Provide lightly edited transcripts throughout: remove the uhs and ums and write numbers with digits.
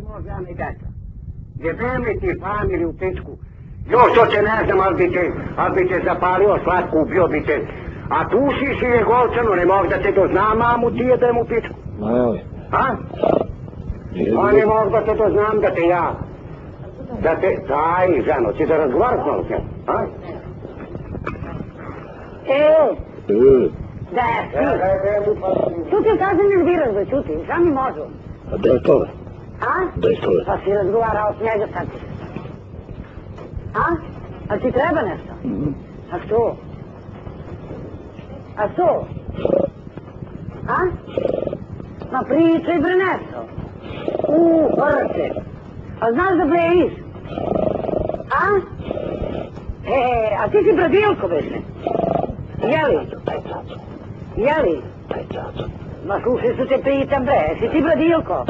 Možda mi deta. Jebem li ti familiju u pičku? Još to te ne znam, ali bi te zapalio slatku, ubio bi te. A tu si je golčano, ne mogu da te doznam, mamu ti jebem u pičku. Mali. A? A ne mogu da te doznam da te ja. Da te, daj, ženo, ti da razgovaraš malo s njom, a? Da, čuti, kažem nerviraš da čuti, šta mi možu? A da je to? A? Da je to? Pa si razgovarao s njega sad ti. A? A ti treba nešto? A što? A što? A? Ma pričaj bre nešto. Vrte. A znaš da blejiš? A? A ti si Bradilko beše? Jeli? Jeli? Ma slušaj što te pitam bre, si ti Bradilko?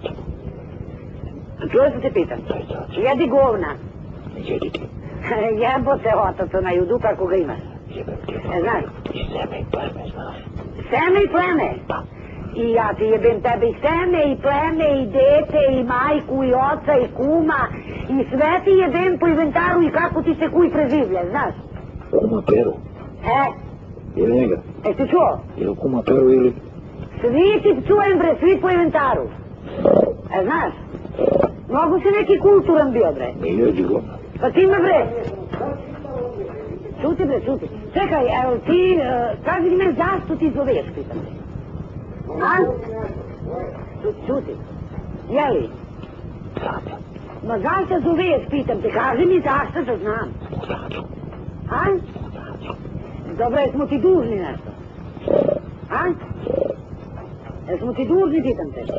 Čuo što te pitam? Jedi govna. Jedi ti. Jebote otac onaj u dupe ako ga imaš. Znaš? I seme i pleme, znaš. Seme i pleme? Da. I ja ti jebem tebe i seme i pleme i dete i majku i oca i kuma i sve ti jebem po inventaru i kako ti se kuj preživlja, znaš? Kuma Peru. Ili njega? Ti čuo? Ili kuma Peru ili... Svi ti čujem bre, svi po inventaru. Znaš? Mnogo si neki kulturan bio bre. Jedi govna. Pa ti me bre. Čuti bre, čuti. Čekaj, evo ti, kaži me zašto ti zoveš, pitam te. A? Čuti. Jeli? Zašto? Ma zašto zoveš, pitam te, kaži mi zašto da znam. Zašto? A? Dobro, jesmo ti dužni nešto? A? Jesmo ti dužni, pitam te.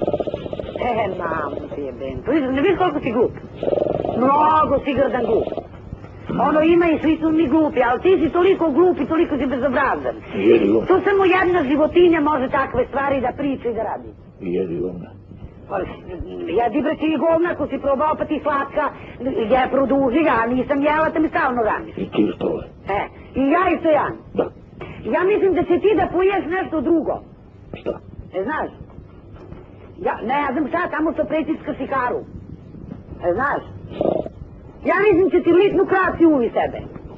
Mamu ti jebem. Ne viš koliko si glup? Mnogo si grdan glup. Ono ima i svi su mi glupi, ali ti si toliko glup i toliko si bezobrazan. Jedi govna. To samo jedna životinja može takve stvari da priča i da radi. Jedi govna. Jedi bre ti govna, ako si probao pa ti slatka, je produži ga, nisam jela, te mi stalno raniš. I ti što je? I ja i Stojan. Da. Ja mislim da će ti da poješ nešto drugo. Šta? Znaš? Ne znam šta, tamo što pretiska sikaru. Znaš? Ja mislim će ti litnu kraci uvi sebe.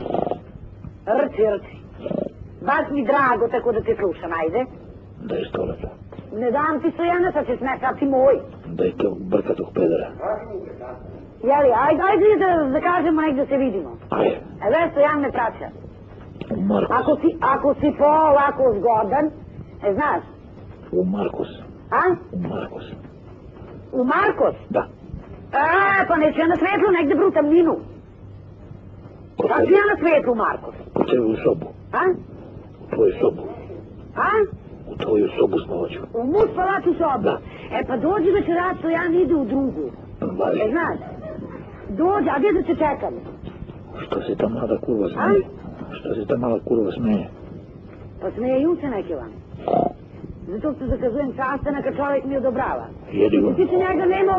Rci. Baš mi drago tako da te slušam, ajde. Da je stoleta. Ne dam ti Stojana, sad će smeta, ti moj. Da je to brkatog pedera. Jeli, ajde da kažemo negdje se vidimo. Ajde. Evo Stojan me praća. U Markus. Ako si polako zgodan, znaš? U Markus. A? U Markus. U Markos? Da. Pa neću ja na svetlu negde brutam minu. Sad ću ja na svetlu, Markos. U tebi u sobu. A? U tvoju sobu. A? U tvoju sobu spavaću. U mu spavaću sobu? Da. Pa dođi večeras, to ja ide u drugu. Bali. Znaš? Dođi, a gdje da se čekam? Što se ta mlada kurva smeje? Što se ta mala kurva smeje? Pa smeju se neki van. Zato što zakazujem sastanak, a čovjek mi odobrava. Jedi govna. Ti se njega nema...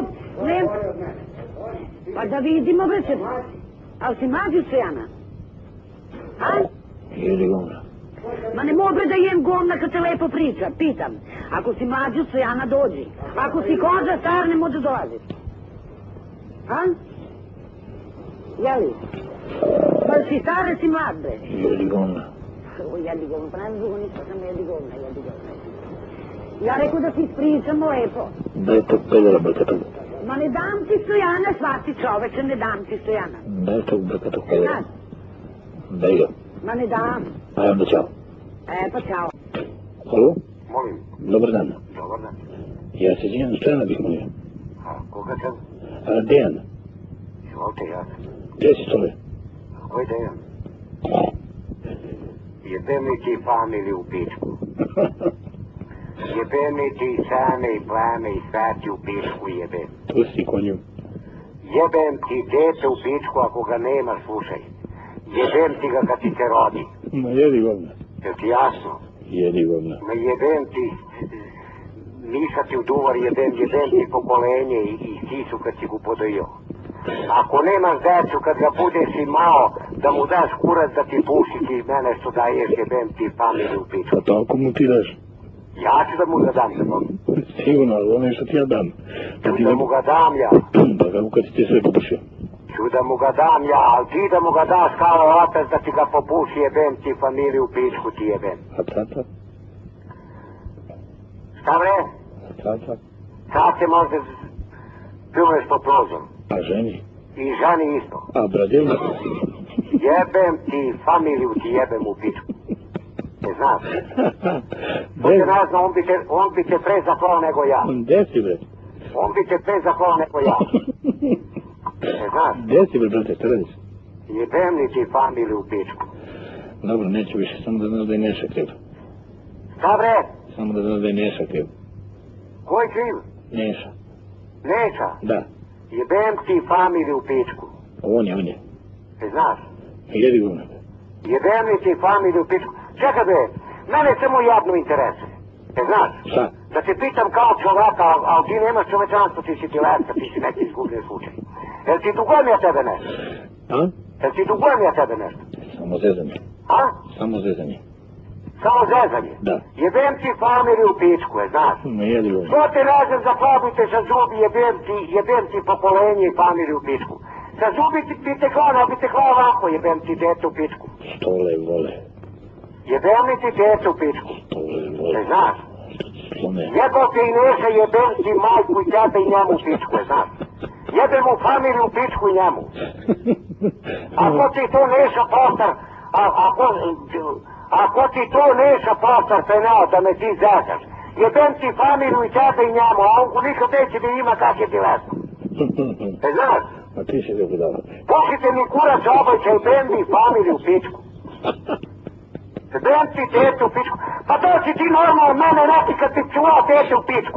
Pa da vidimo već. Ali si mlađi od Stojana? A? Jedi govna. Ma ne mogu da jem govna kad se lepo priča, pitam. Ako si mlađi od Stojana, dođi. Ako si koza star, ne može dolaziš. A? Jeli? Pa si star, si mlad, bre. Jedi govna. Jedi govna, pa nema drugo ništa, samo jedi govna. Ja rekao da si ispričamo lepo. Daj tog pedera brkatog. Ma ne dam ti Stojana, svati čoveče, ne dam ti Stojana. Daj tog brkatog pedera. Znaš? Daj ga. Ma ne dam. Aj onda čao. Pa čao. Halo? Molim. Dobar dan. Dobar dan. Ja se Dejan Stojana bih molio. A koga sam? Dejan. Izvolite ja. Gdje si stole? Ko je Dejan? Jebem li ti familiju u pičku? Jebem li ti same i plame i svati u pičku jebem? Pusti konju. Jebem ti dete u pičku ako ga nema, slušaj. Jebem ti ga kad ti se rodi. Ma jedi govna. Jel ti jasno? Jedi govna. Ma jebem ti, nisa ti u duvar, jebem ti pokolenje i sisu kad si ga podojio. Ako nemaš decu, kad ga budeš imao, da mu daš kurac da ti puši, ti mene što daješ, jebem ti familiju u pičku. A to ako mu ti daš? Ja ću da mu ga dam za Bog. Sigurno, ali ono je što ti ja dam. Ću da mu ga dam ja. Pa kako kad ti ti sve popušio? Ću da mu ga dam ja, ali ti da mu ga daš kao otac da ti ga popuši, jebem ti familiju pičku ti jebem. A tata? Šta bre? A tata? Sad se možda pljuneš po prozom. A ženi? I žani isto. A bradilna? Jebem ti familiju ti jebem u pičku. Ne znaš? To se ne zna, on bi te pre zaklao nego ja. Gde si bre? On bi te pre zaklao nego ja. Ne znaš? Gde si bre, brate, šta radiš? Jebem li ti familiju u pičku. Dobro, neću više, samo da znaš da je Neša kriv. Šta bre? Samo da znaš da je Neša kriv. Ko je kriv? Neša. Neša? Da. Jebem ti familiju u pičku. On je. Ne znaš? Jedi govna. Jebem li ti familiju u pičku. Čekaj bre, mene samo jadno interese. Ne znaš? Šta? Da te pitam kao čovjeka, ali ti nemaš čovečanstvo, ti si tilerca, ti si neki izgubljen slučaj. Jel ti dugujem ja tebe nešto? A? Jel ti dugujem ja tebe nešto? Samo zezanje. A? Samo zezanje. Samo zezanje? Da. Jebem ti familiju u pičku, je znaš? Ne jedi govna. Što te razem zaklabite sa zubi, jebem ti pokolenje i familiju u pičku. Sa zubi bi te klao, bi te klao ovako, jebem ti dete u pičku. Stole vole. Jebem li ti dete u pičku? Stole vole. Ne znaš? Slone. Jebao te i Neša, jebem ti majku i tebe i njemu u pičku, je znaš? Jebem mu familiju u pičku i njemu. Ako ti to Neša postar, ako ti to Neša postar penao da me ti zezaš, jebem ti familiju i tebe i njemu, a on nikad neće da ima kak je ti lesno. Ne znaš? A ti si ga budala. Pušite mi kurac obojče i jebem mi familiju u pičku. Jebem ti dete u pičku. Pa to si ti normalno mene nati kad ti čuvao dete u pičku.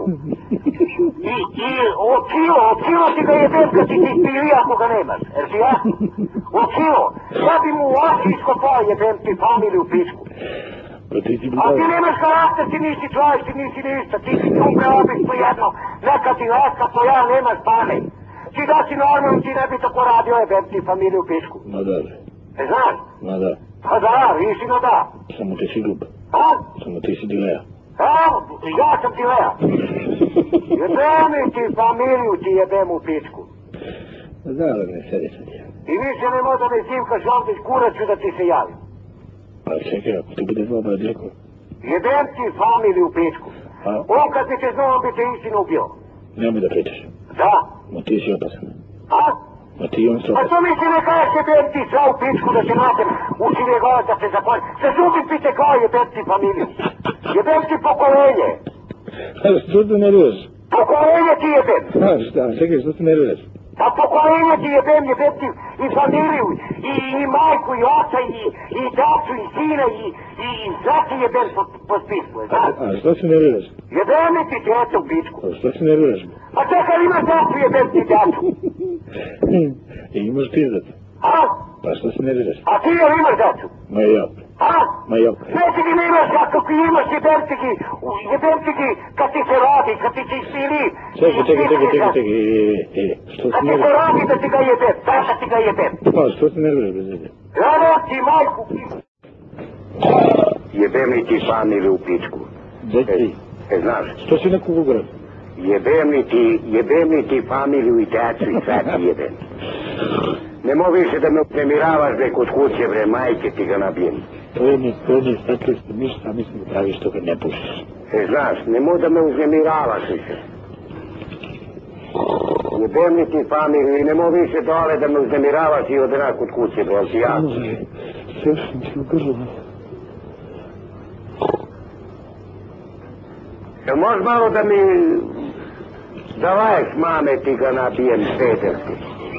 I od kilo ti ga jebem kad ti spili ako ga nemaš. Jer ti ja? Od kilo. Ja bi mu u oči iskopao jebem ti familiju u pičku. Pa ti si A budala. ti nemaš karakter, ti nisi čovjek, ti nisi ništa. Ti si umre obično jedno. Neka ti leska poja, nemaš pamet. Ti da si normalno, ti ne bi tako radio jebem ti familiju u pičku. Ma da bre. Ne znaš? Ma da. Pa da, istina da. Samo ti si glup. A? Samo ti si dileja. Evo, ja sam ti lea. Jebem ti familiju ti jebem u pičku. Ma da, ne sedi sad ja. I više ne možda me zivkaš ovdje s kuraću da ti se javi. Pa čekaj, ako ti bude dva bradljako. Jebem ti familiju u pičku. A? On kad bi te znao, on bi te istinu ubio. Nemoj da pričaš. Da. Ma ti si opasan. A? Ma ti on si Pa opasan. što mi se ne kažeš jebem ti sva u pičku da se natem u sivije gore da se zapojem. Se zubi pite kao jebem ti familiju. Jebem ti pokolenje. A što te nerviraš? Pokolenje ti jebem. A šta, čekaj, što te nerviraš? Pa pokolenje ti jebem ti i familiju, i majku, i oca, i dacu, i sina, i sve ti jebem po spisku, znaš? A što se nerviraš? Jebem ti djeca u pičku. A što se nerviraš? A čekaj, imaš dacu, jebem ti dacu. I imaš pizdat. A? Pa što se nerviraš? A ti jel imaš dacu? Ma ja. A? Ma ja. Neći ti nemaš, ako ti imaš jebem ti kad ti se rodi, kad ti se ispili. Čekaj. Što Kad se ti se nerviraš? rodi da ti ga jebem, da ti ga jebem. Pa što se nerviraš bez veze? Rado ti majku. Jebem li ti familiju u pičku. Deci, Znaš, što si neko ugran? jebem li ti familiju i decu i sve ti jebem. Nemo više da me uznemiravaš bre kod kuće bre, majke ti ga nabijem. To je staklisto, ništa, mislim da praviš to kad ne pušiš. Znaš, nemoj da me uznemiravaš više. Jebem li ti familiju i nemo više dole da me uznemiravaš i odena kod kuće bre, ali ti ja. Sve sam ti u grlu. Jel možeš malo da mi davaješ mame ti ga nabijem pederski?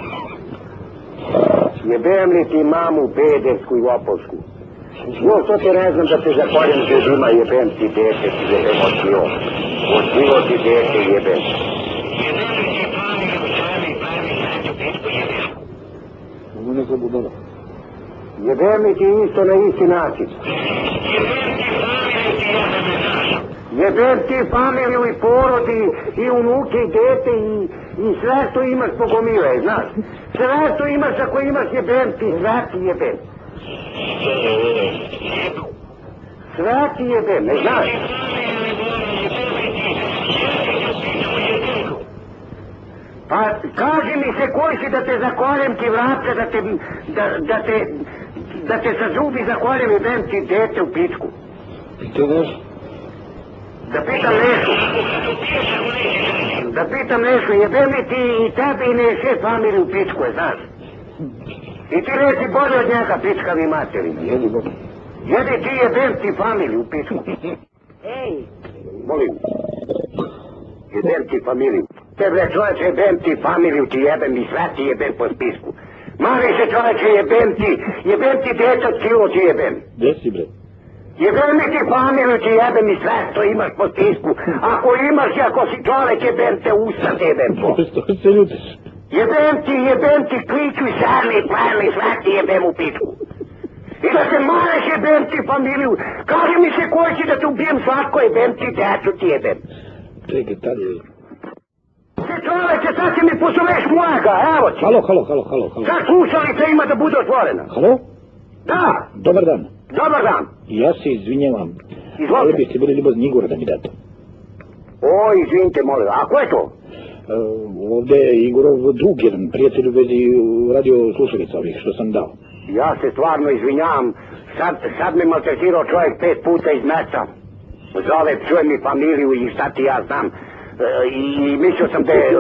Jebem li ti mamu pedersku i lopovsku? Jo, što te ne znam da te zakoljem zubima, jebem ti dete, ti jebem očio. Očio ti dete jebem. Jebem li ti familiju sami, Mogu neka budala. jebem li ti isto na isti način? Jebem ti familiju i porodi, i unuke, i dete, i sve što imaš pogomile, znaš? Sve što imaš, ako imaš jebem ti, sve ti jebem. Sve ti jebem, ne znaš? Pa kaži mi se koji si da te zakoljem ti vrapca, da te sa zubi zakoljem i dam ti dete u pičku. Pite Nešu. Da pitam Nešu. Da pitam Nešu, jebem li ti i tebi i Neše familiju u pičku, je, znaš? I ti reci bolje od njega, pička mi materi. Jedi Bog. Jedi ti jebem ti familiju u pičku. Ej, Molim. Jebem ti familiju. Te bre čoveče, jebem ti familiju, ti jebem i sve ti jebem po spisku. Mali se čoveče, jebem ti djeca cilo ti jebem. Gdje si bre? Jebem mi ti familiju, ti jebem i sve što imaš po spisku. Ako imaš i ako si čovek, jebem te usta te jebem po. Što se ljutiš? Jebem ti kliču i sarni i plani, sve ti jebem u pičku. I da se mareš, jebem ti familiju. Kaži mi se koji si da te ubijem slatko, jebem ti djecu ti jebem. Čekaj, tad je... Čoveče, sad si mi pozoveš mojega, evo ti. Halo. Sad slušalica ima da bude otvorena. Halo? Da, Dobar dan. dobar dan. Ja se izvinjavam. Izvolite. Ali biste bili ljubazni Igora da mi date. O, izvinite, molim, a ko je to? Ovdje je Igorov drug, jedan prijatelj u vezi radio slušalica ovih što sam dao. Ja se stvarno izvinjavam, sad me maltretirao čovjek 5 puta iz mesta. Zove, čuje mi familiju i šta ti ja znam. I mislio sam da je...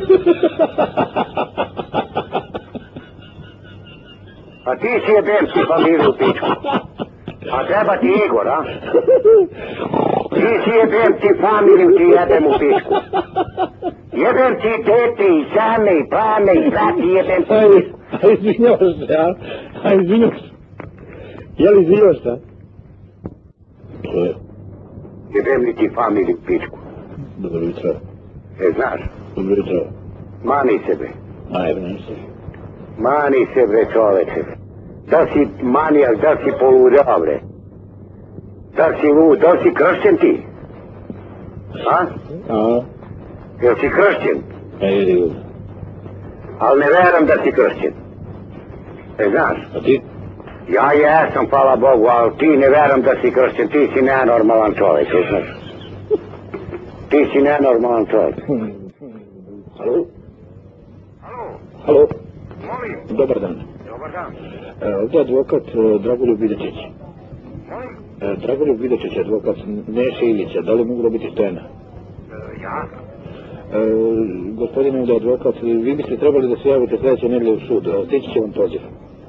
A ti si jebem si familiju pičku. A treba ti Igor, a? Ti si jebem ti familiju, ti jebem u pičku. Jebem ti dete i same i plame i sve ti jebem ti pičku. A izvinjavaš se, a izvinjavaš se. Jel izvinjavaš se? To je. Jebem li ti familiju pičku. Dobro jutro. Znaš? Dobro jutro. Mani se bre. Najvrnem se. Mani se bre čoveče. Da si manijak, da si poludeo bre. Da si lud, da si kršćen ti? A? A? Jel si kršćen? Ej, Ali ne veram da si kršćen. Znaš? a ti? Ja jesam, hvala Bogu, ali ti ne veram da si kršćen. Ti si nenormalan čovjek, znaš? Ti si nenormalan čovjek. Halo? Halo? Halo? Molim? Dobar dan. Dobar dan. Ovdje je advokat Dragoljub Videčić. Molim? Dragoljub Videčić, advokat Neše Ilića. Da li mogu dobiti Stojana? Ja? Gospodine ovdje advokat, vi biste trebali da se javite sljedeće nedelje u sud. Stići će vam poziv.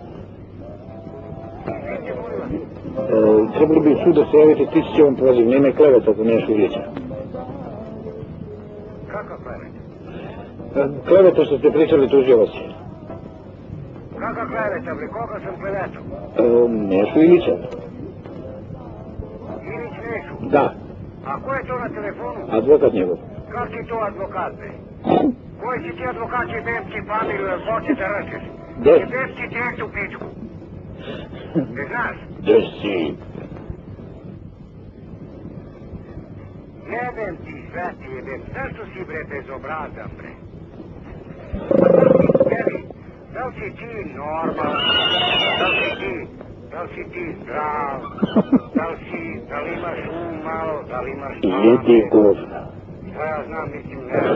Trebali bi u sud da se javite, stići će vam poziv. Nema kleveta za Nešu Ilića. Kakav klevet? Kleveta što ste pričali tužio vas je. Kakav kleveta, bre? Koga sam klevetao? Nešu Ilića. Ilić Nešu? Da, A ko je to na telefonu? advokat njegov. Kak si to advokat, bre? Koji si ti advokat i jebem ti familiju, jel hoće da rečeš? Gde? Jebem ti djecu pičku. Ne znaš? Gde si? Jebem ti, sve ti jebem. Zašto si bre bezobrazan, bre? Da li si ti normalan? Da li si ti zdrav? Da li imaš malo? Da li imaš Jedi govna. Šta ja znam, mislim,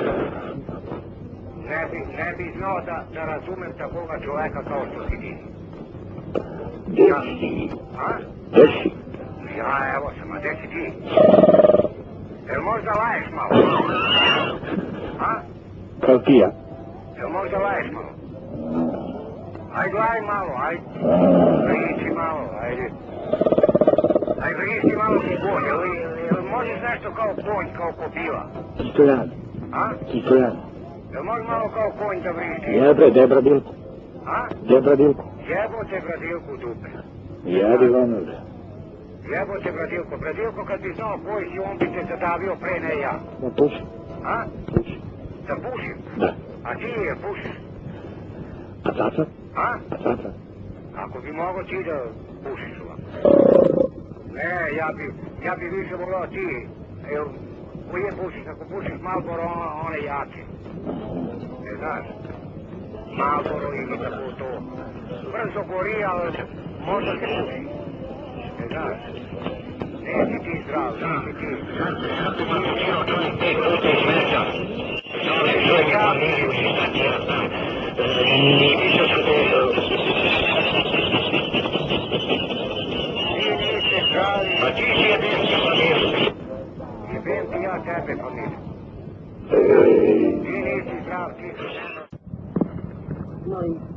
ne bi znao da razumem takoga čoveka kao što si ti. Gde si? A? Gde si? Ja, evo sam, a gde si ti? Jel možda laješ malo? A? Kao ti ja? Jel možda laješ malo? Ajde laj malo, ajde. Vriči malo, ajde. Ajde vriči malo ti konj, jel možeš nešto kao konj, kao kobila? Stojan. A? Stojan. Jel možeš malo kao konj da vriči? Jebre, gde je bradilku? A? Gde je bradilku? Jebote bradilku dupe. Jedi vano. Jebote bradilko kad bi znao koji si, on bi te zadavio pre ne ja. Ma puši. A? Puši. Da pušim? Da. A ti je pušiš? A tata? A? A tata? Ako bi mogo ti da pušiš ovako. Ne, ja bi više volao ti. Evo, koje pušiš? Ako pušiš Marlboro, one jake. Ne znaš? Marlboro ili tako to. Brzo gori, ali možda se puši. Ne znaš? Nisi ti zdrav, nisi ti. Ti si čovjek 5 puta iz mesta. Zove čovjek familiju. ti si jebem ti familiju. Jebem ti ja tebe familiju. Ti nisi zdrav, ti si Molim.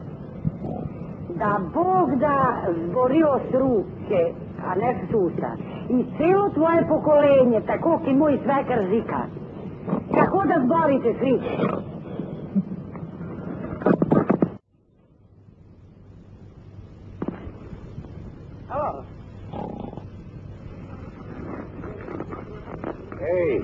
Da Bog da zborio struke, a ne susa, i celo tvoje pokolenje, tako ki moj svekar zika. Tako da zborite svi. Alo. Ej,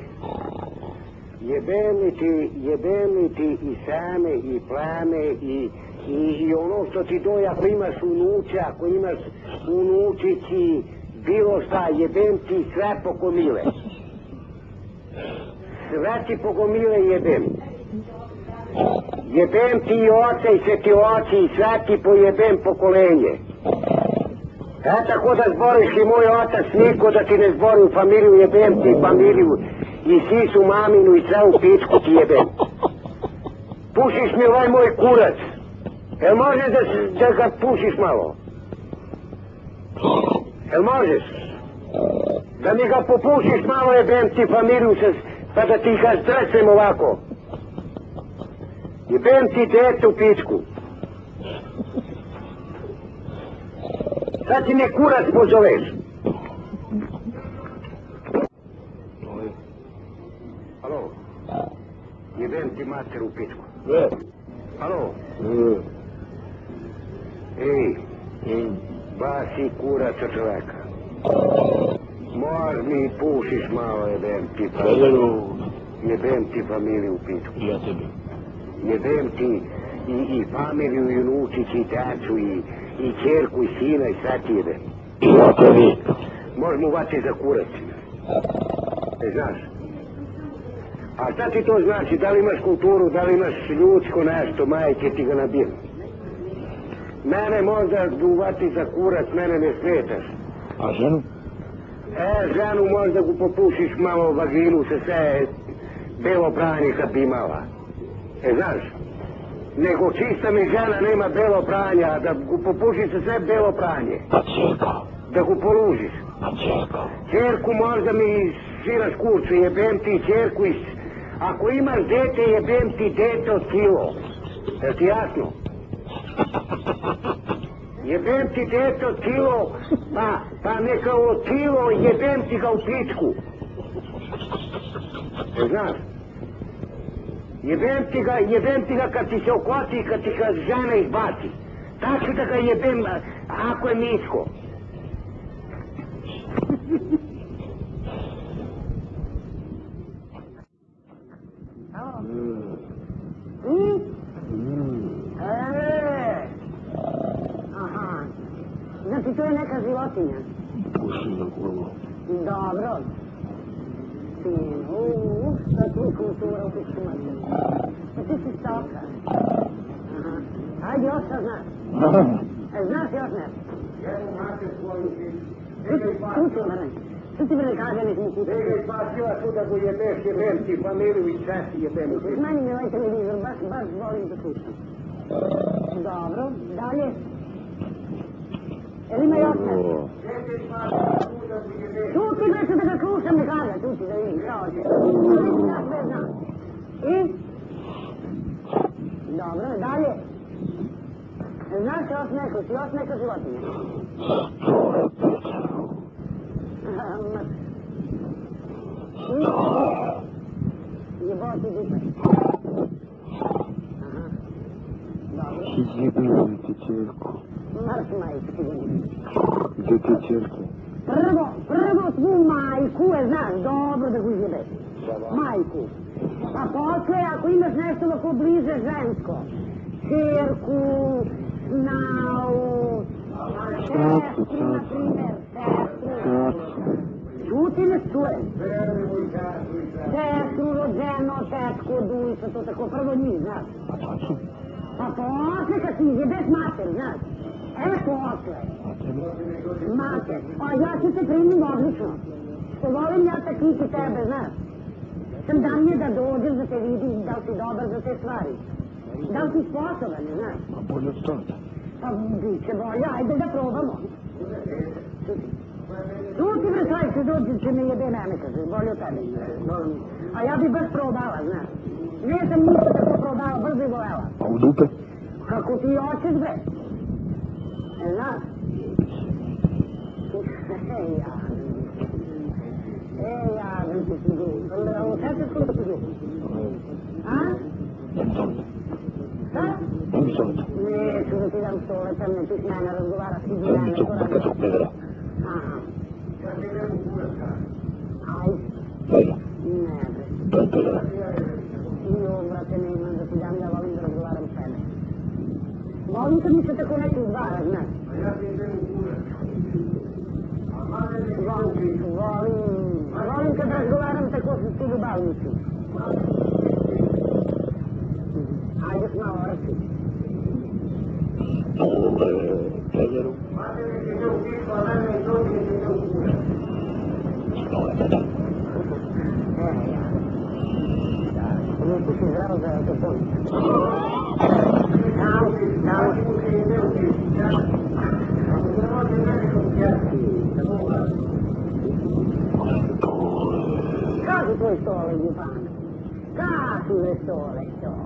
jebem li ti i same i plame i ono što ti doje ako imaš unuća, ako imaš unučići, bilo šta, jebem ti sve po gomile. Sve ti po gomile jebem. Jebem ti i oca i svetioci i sve ti pojebem pokolenje. Tako da zboriš i moj otac niko da ti ne zbori u familiju, jebem ti familiju i sisu maminu i sve u pičku ti jebem. Pušiš mi ovaj moj kurac. Jel možeš da ga pušiš malo? Jel možeš? Da mi ga popušiš malo, jebem ti familiju pa da ti ga zdrcem ovako. Jebem ti dete u pičku. Sad ti me kurac pozoveš. Alo? Jebem ti mater u pičku. Alo? Ej, ba si kurac od čoveka. Mož mi pušiš malo, jebem ti familiju. Jebem ti familiju u pičku. Ja tebi. Jebem ti i familiju i unučić i tacu i čerku i sina i sve ti jebem. Ja tebi. Možeš mu vati za kurac. Znaš? A šta ti to znači? Da li imaš kulturu, da li imaš ljudsko nešto, majke ti ga nabijam. Mene možda uvati za kurac, mene ne smetaš. A ženu? Ženu možda gu popušiš malo vaginu sa sve belo pranje kad bi imala. Znaš? Nego čista mi žena nema belo pranja, da gu popušiš sa sve belo pranje. A čeka? Da gu polužiš. A čeka? Čerku možda mi sviraš kurcu, jebem ti čerku i... Ako imaš dete, jebem ti dete od kilo. Je ti jasno? Jebem ti dete od kilo, pa neka od kilo jebem ti ga u pičku. Znaš? Jebem ti ga kad ti se okvati i kad ti ga žena izbaci. Tako da ga jebem ako je nisko. Aha. Znači to je neka životinja. Puši za kurvu. Dobro. Šta tu kultura u pičku mater? Pa ti si stoka. Aha. Ajde, još šta znaš? Znaš još nešto? Jemu mater svoju Tu ti mene kaže nek mi kuće. Ega spasila tu da go jebeš, jebem ti familiju i sve ti jebem. Smanji mi ovaj televizor, baš volim da slušam. Dobro, dalje. Jel ima još nešto? Čuti bre se da ga slušam, ne kada, čuti da vidim, kao će. I? Dobro, dalje. Znaš još neka životinja? Jeboti dupe. Aha. Dobro. Jebim ti čerku. Mrš majke. Gdje ti čerke? Prvo svu majku je, znaš, dobro da go izjebeš. Majku. A posle, ako imaš nešto ovako bliže žensko, čerku, snau, sestru, na primjer, sestru. Čuti ne čujem. Sestru, rođeno, tetku, dujca, to tako, prvo njih, znaš. Pa posle kad ti izjebeš mater, znaš. Posle. Mater. A ja ću te primim odlično. Što volim ja takviti tebe, znaš. Sam dan je da dođeš da te vidim da li si dobar za te stvari. Da li si sposoban, znaš. A bolje od toga. Pa bit će bolje, ajde da probamo. Tu ti bre sajče dođi će me jebe ne kaže, bolje od tebe. A ja bi baš prodala, znaš. Nisam ništa tako prodala, brzo i volela. A u dupe? Kako ti hoćeš bre? Znaš? Jadem ti si duh. Ovo sad se skupo ti duh? A? Dam soleta. Šta? Dam soleta. Neću da ti dam soleta, ne ti s mene razgovaraš ti Dam mi tog bakatog pedera. Aha. Ajde. Dajde. Ne bre. Daj pedera. Jo, brate, ne imam da ti dam, ja volim da razgovaram s tebe. Volim kad mi se tako neki udvara, znaš. Volim kad razgovaram tako s ti ljubavnici. Ajde s malo reci. Pederu. Ovo je pedar. Nisi si zdravo za to pomoć. Dao. Kaži tvoj stole, Ljubana. Kaži le stole.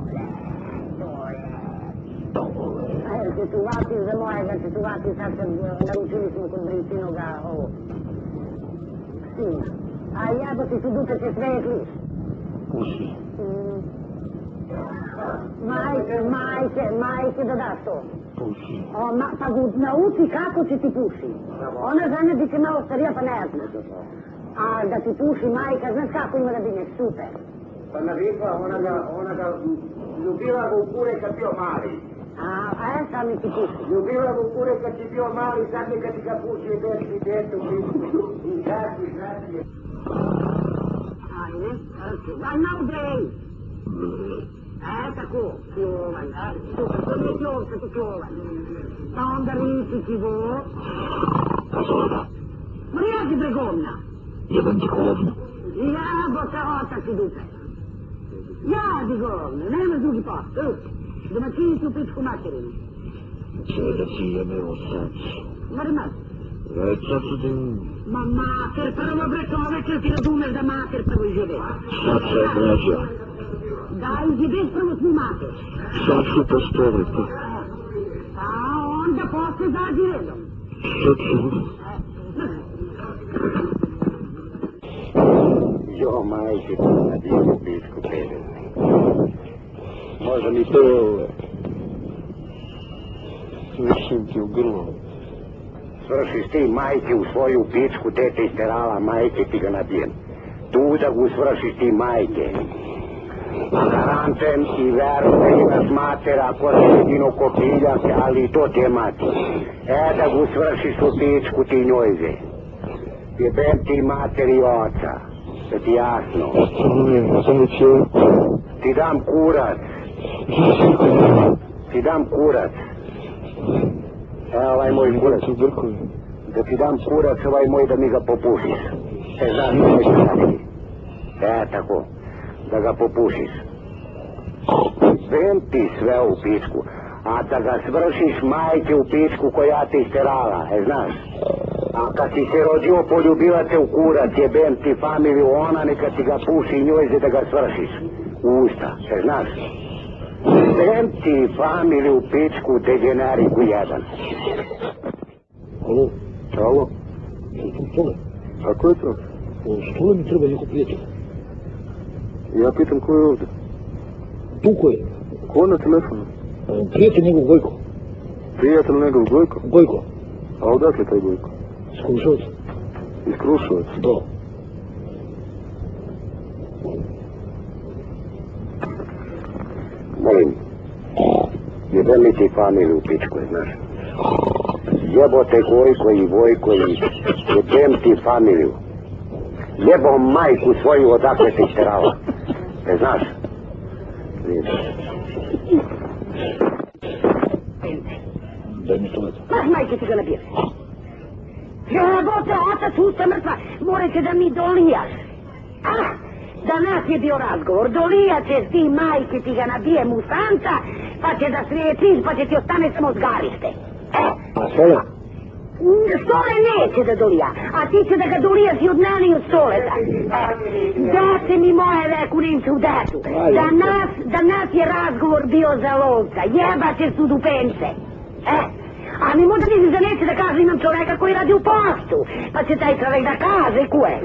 Evo će tu vati za mojega, će tu vati sad kad naručili smo kod Brincinoga ovo. Sina. A ja da ti su dupe će svetliš. Puši. Majke da daš to. Puši. Pa nauči kako će ti puši. Ona žena bi će malo starija pa ne zna. A da ti puši majka, znaš kako ima da bi ne super. Pa navikla, ona ga ljubila ga u kure kad bio mali. A sad mi ti puši. Ljubila ga u kure kad si bio mali, sad mi kad ti ga puši je desi djetu. I zati. Ajde, aj malo drej. Tako, kljovan, super, to nije kljovca, to kljovan. Pa onda risi ti vo. Mrijazi bregovna. Jebam ti govno. Jebote, otak i dupe. Jadi govno, nema drugi post. Domaćinicu u pičku materinu. Če da ti jebeo sad. Vrmat. Već sad su ti... Ma mater, prvo bre čoveče, ti razumeš da mater prvo izjebe. Sad se je građa. Da, izjebeš prvo svi mater. Sad ću postaviti. A onda posle zađi redom. Sad ću... Jo, majke, to na divnu pičku pede. Možda mi to... Svršim ti u grlo. Svršiš ti majke u svoju pičku, dete isterala, majke ti ga nabijem. Tu da gu svršiš ti majke. Garantem i verujem imaš mater, ako si jedino kopiljak, ali to ti je mati. Da gu svršiš u pičku ti njojze. Jebem ti mater i oca. Da ti jasno. Ti dam kurac. Ti dam kurac. Ovaj moj kurac. Da ti dam kurac ovaj moj da mi ga popušiš. Znaš moj kurac. Tako. Da ga popušiš. Vem ti sve u pičku. A da ga svršiš majke u pičku koja ti isterala. Znaš. A kad ti se rodio poljubila te u kurac, jebem ti familiju, ona neka ti ga puši njoj da ga svršiš. U usta, znaš. Jebem ti familiju pičku degeneriku jedan. Alo? Alo? Stole? Kako je to? Stole mi treba neko prijatelj. Ja pitam ko je ovdje? Tu ko je? Ko na telefonu? Prijatelj njegov Gojko. Prijatelj njegov Gojko? Gojko. A odakle taj Gojko? Iz Kruševaca. Iz Kruševaca? Da. Molim, jebem li ti familiju u pičku, znaš? Jebote Gojko i Vojko i jebem ti familiju. Jebom majku svoju odakle te isterala. Znaš? Daj mi stoleta. Mah, majke ti ga nabije. Jebote, otac usta mrtva, morate da mi dolijaš. Da nas je bio razgovor, dolijat ćeš ti majke ti ga nabijem u santa, pa će da sviječiš, pa će ti ostane samo zgarište. A sada? Stole neće da dolija, a ti će da ga dolijaš i od mene i od stoleta. Dete mi moje veku nimce u detu. Da nas je razgovor bio za lovca, jebaće su dupence. A mi možda misliš da neće da kaže imam čoveka koji radi u poštu, pa će taj čovek da kaže ko je.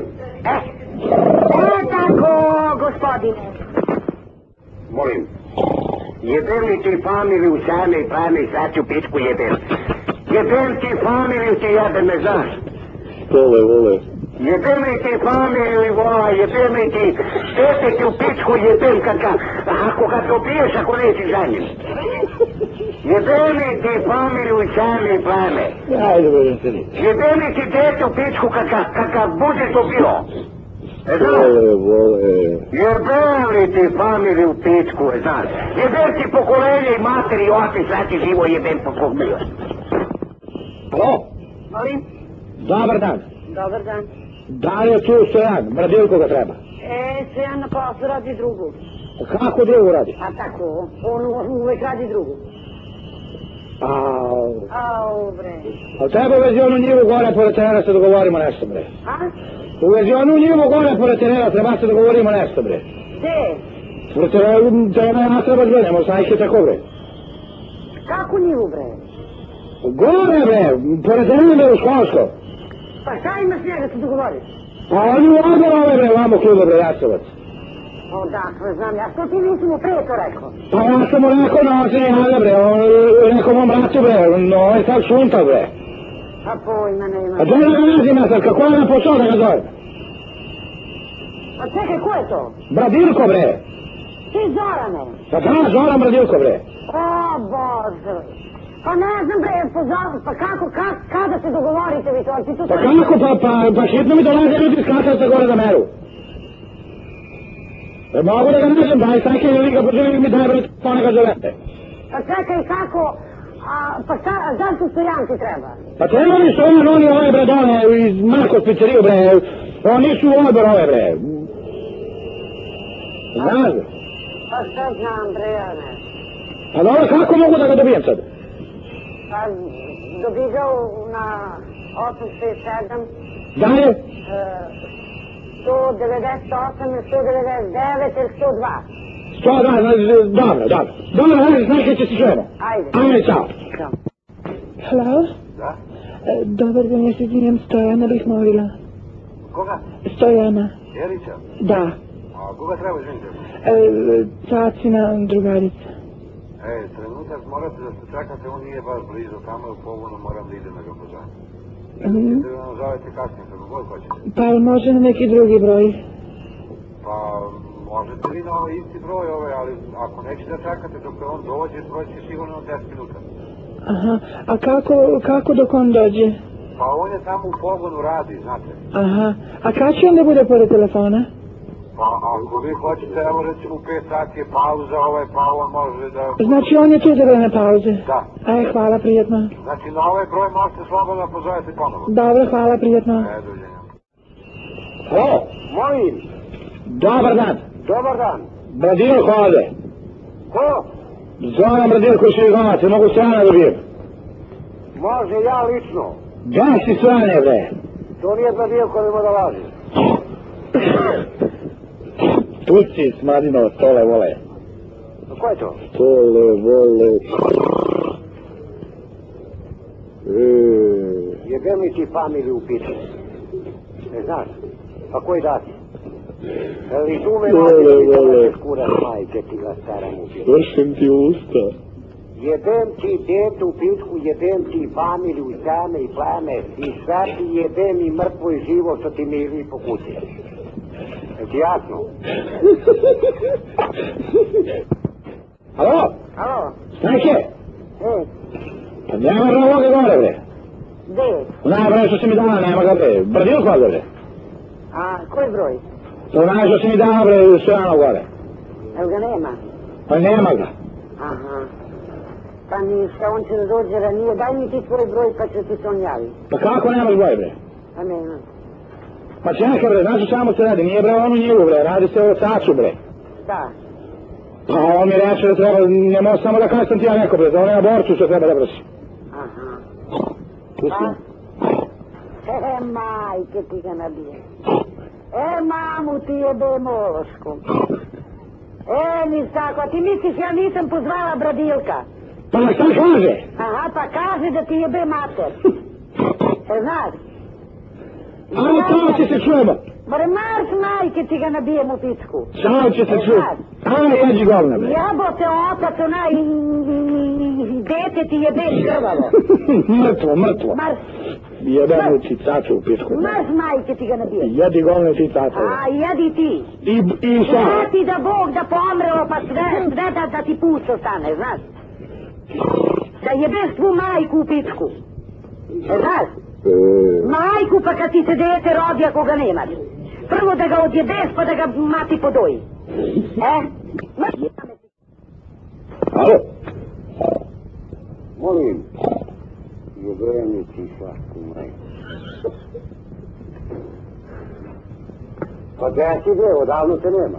Tako, gospodine. Molim, jebem li ti familiju same i plame i sad ću pičku jebem. Jebem ti familiju ti jebem me, znaš. Vole. Jebem li ti familiju i vola, jebem li ti tete ti u pičku jebem ako ga dobiješ, ako nećeš za njim. Jebem li ti familiju i same i plame. Ajde, budem se li. Jebem li ti tete u pičku kad ga bude dobio. Vole. Jebem li ti familiju u pičku, znaš. Jebem ti pokolenje i materi i oci, sad ti živo jebem po kog bio. Alo? Molim? Dobar dan. Dobar dan. Da li je tu Stojan? Bradilko ga treba. Stojan na poslu radi drugu. Kako drugu radi? A tako, on uvek radi drugu. Au, bre. A treba uvezi onu njivu gore pored terena se dogovorimo nešto, bre. A? Uvezi onu njivu gore pored terena, treba se dogovorimo nešto, bre. Gde? Pored terena ja treba gledamo, sajke tako, bre. Kako njivu, bre? Gore, bre, pored terena u Školsko. Pa šta imaš njega se dogovoriš? Pa oni u odmor bre, vamo kluba, bre, Jasovac. Odakle, znam ja, što ti nisi mu prije to rekao? Pa ja sam mu rekao na osnovi jada, bre, rekao mom bratu, bre, no, on je sad šunta, bre. A pojma nema. A dole ga nazim ja sad, kako je nam počeo da ga zove? A čekaj, ko je to? Bradilko, bre. Ti Zorane. Pa da, Zoran Bradilko, bre. O, Bože. Pa ne znam, bre, pa kako, kada se dogovorite vi to? Pa kako, pa hitno mi dolaze ljudi skakavca gore da meru. Mogu da ga nađem, daj sajke ili ga poželim mi daj, bre, ponega zovete. Pa čekaj, kako, pa šta, zašto Stojan ti treba? Pa treba mi Stojan, oni ove, bre, dole, iz Markos pizzeriju, bre, oni su odbor ove, bre. Znaš? Pa šta znam, bre, ja ne. Pa dobro, kako mogu da ga dobijem sad? Pa dobigao na 867. Dalje? 198, 199 ili 102. 102, dobro. Dobro, ajde, znaš kad će se čujemo. Ajde, čao. Halo? Da? Dobar dan, ja se izvinjam, Stojana bih molila. Koga? Stojana. Jelića? Da. A koga treba izvinite? Cacina drugarica. Trenutak morate da se čekate, on nije baš blizu, tamo je u pogonu, moram da idem na ga pozvati. Da vam zovete kasnije, kako god hoćete. Pa može na neki drugi broj? Pa, možete vi na ovaj isti broj, ali ako nećete da čekate dok on dođe, proći sigurno 10 minuta. Aha, a kako dok on dođe? Pa on je tamo u pogonu radi, znate. Aha, a kad će onda bude pored telefona? Pa ako vi hoćete, evo recimo u 5 sati je pauza, pa on može da... Znači on je tu za vreme pauze? Da. Hvala, prijetno. Znači na ovaj broj možete slobodno pozovete ponovo. Dobro, hvala, prijetno. Doviđenja. Halo? Molim. Dobar dan. Dobar dan. Bradilko ovde. Ko? Zoran Bradilko Širigovac, mogu Stojana dobijem. Može, ja lično. Da si Stojane, bre. To nije Bradilko, nema da laži. Puci, Smadino, stole, vole. Ko je to? Stole, vole. Jebem li ti familiju u pitu? Ne znaš? Pa koji dati? Ali tu me nađeš kurac majke ti ga staram u pitu. Vršim ti usta. Jebem ti dete u pitku, jebem ti familiju i same i plame i sad ti jebem i mrtvo i živo što ti miri po kući. Je ti jasno? Alo? Alo? Snajke? Pa nema ovoga gore, bre. Gde? Bre, što si mi dala, nema ga, bre. Bradilko ovdje, bre. A koji broj? To što si mi dala, bre, Stojano gore. Jel ga nema? Pa nema ga. Aha. Pa ništa, on će da dođe ranije. Daj mi ti tvoj broj pa će ti se on javi. Pa kako nemaš broj, bre? Pa nema. Pa čekaj, bre, znaš o čemu se radi? Nije, bre, onu njivu, bre, radi se o cacu, bre. Šta? Pa on mi reče da treba, ne može samo da kada sam ti ja neko, bre, za onaj abortu što treba da brsi. Aha. Pusti. Majke ti ga nabije. Mamu ti jebe mološku. Nisako, ti misliš ja nisam pozvala Bradilka? Pa šta kaže? Aha, pa kaže da ti jebe mater. Znaš? Ajmo, samo će se čujemo. More marš majke ti ga nabijem u pičku. Samo će se čujemo. Ajmo, kaži govna, bre. Jabote otac onaj dete ti jebe krvavo. Mrtvo. Marš. Jebemo ti caču u pičku. Marš majke ti ga nabijem. Jedi govna ti caču. A jedi ti. I šta? Sveti da Bog da pomreo pa sve da ti pusto stane, znaš? Da jebeš tvu majku u pičku. Znaš? Majku pa kad ti se dete rodi ako ga nemaš. Prvo da ga odjebeš pa da ga mati podoji. Alo? Molim, jebeni ti slatku majku. Pa gdje si bre, odavno te nema.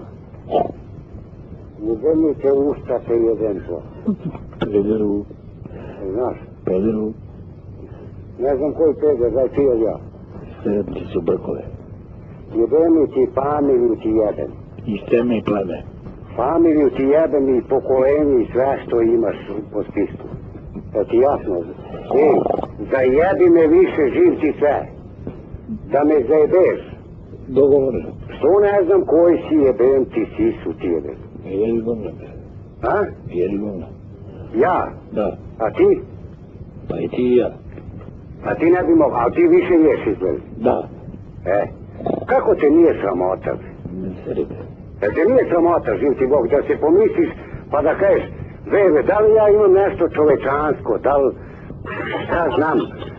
Jebeni te usta te jedan to. Pederu. Znaš? Pederu. Ne znam koji peder, daj ti ili ja. Srednici su brkove. Jebeni ti familiju ti jebem. I seme i pleme. Familiju ti jebem i pokolenju i sve što imaš po spisku. Da ti jasno. Zajebi me više, živ ti sve. Da me zajebeš. Dogovorno. Što ne znam koji si jebem ti sisu ti jebem. Jedi govna, bre. A? Jedi govna. Ja? Da. A ti? Pa i ti i ja. A ti ne bi mogao, a ti više ješ izgleda. Da. Kako te nije sramota? Ne seri, bre. Da te nije sramota, živ ti Bog, da se pomisliš pa da kažeš, Veve, da li ja imam nešto čovečansko, da li, šta znam,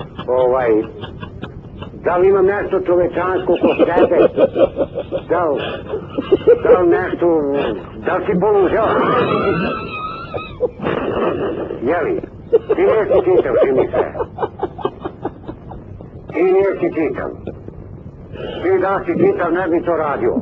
da li imam nešto čovečansko kod sebe, da li nešto, da li si polužao? Jeli, ti nisi čitav, Šimice. Ti nisi čitav. Ti da si čitav, ne bi to radio.